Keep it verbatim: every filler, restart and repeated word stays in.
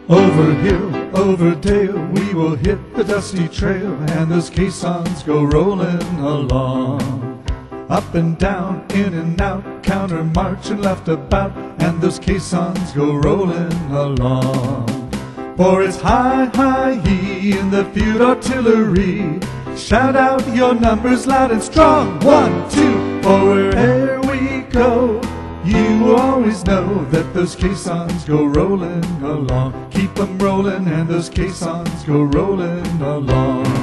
Over hill, over dale, we will hit the dusty trail, and those caissons go rolling along. Up and down, in and out, countermarch and left about, and those caissons go rolling along. For it's hi-hi-hee in the field artillery. Shout out your numbers loud and strong. One, two, for where'er we go, you will always know that those caissons go rolling along. Keep them rolling and those caissons go rolling along.